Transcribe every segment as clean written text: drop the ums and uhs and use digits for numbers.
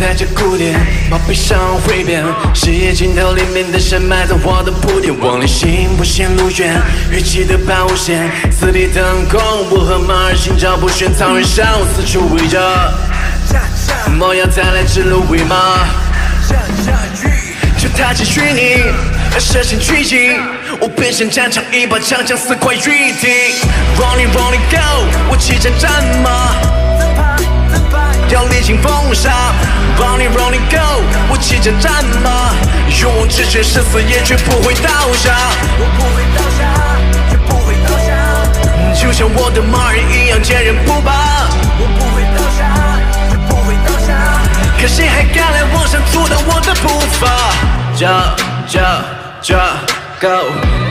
在这古典，宝贝上会变，视野尽头里面的山埋在我的铺垫，往里行不显路远，预期的保险，四地腾空，我和马儿心照不宣，草原上四处围着，猫要再来指鹿为马，就踏进虚拟，射线狙击，我变身战场，一把长枪4块玉笛 ，Rolling Rolling Go， 我骑着战马。要历经风沙 ，Rolling Rolling Go， 我骑着战马，勇往直前，誓死也绝不会倒下。我不会倒下，绝不会倒下。就像我的马儿一样坚韧不拔。我不会倒下，绝不会倒下。可谁还敢来往上阻挡我的步伐？Go，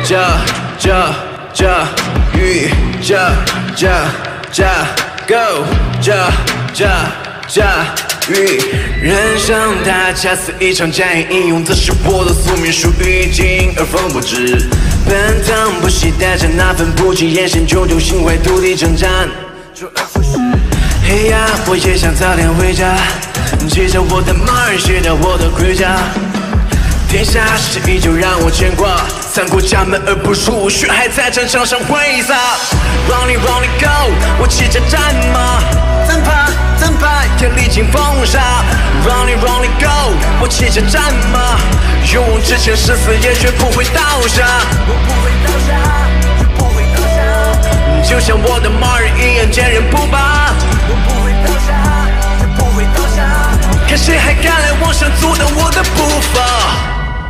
雨Go， 雨，人生大恰似一场战役，应用的是我的宿命，属于今而风不止。奔腾不息，带着那份不羁，眼神炯炯，心怀土地征战。嘿呀，我也想早点回家，骑着我的马儿，卸掉我的盔甲。天下事依旧让我牵挂，三过家门而不入，血海在战场上挥洒。Rolling Rolling Go， 我骑着战马，怎怕也历经风沙。Rolling Rolling Go， 我骑着战马，勇往直前，誓死也绝不会倒下。我不会倒下，绝不会倒下。就像我的马儿一样坚韧不拔。我不会倒下，绝不会倒下。看谁还敢来往上阻挡我的步伐？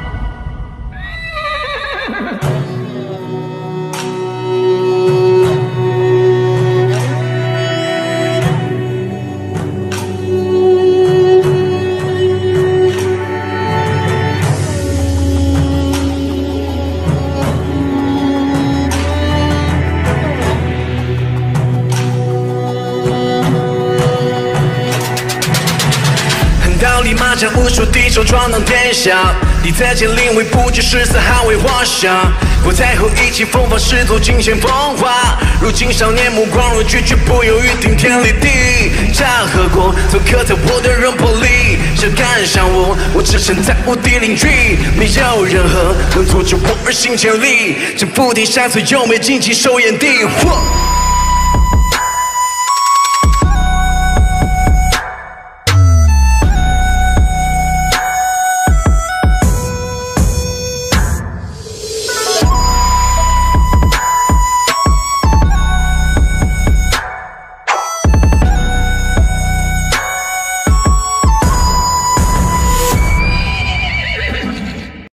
道理马战无数敌手闯荡天下，你在剑临危不惧誓死捍卫华夏。国太后意气风发，始作尽显风华。如今少年目光若炬，绝不犹豫顶天立地。战和国都刻在我的肉魄里，想赶上我，我置身在无敌领域，没有任何能阻止我而行千里。这覆地山水，有没荆棘手眼地。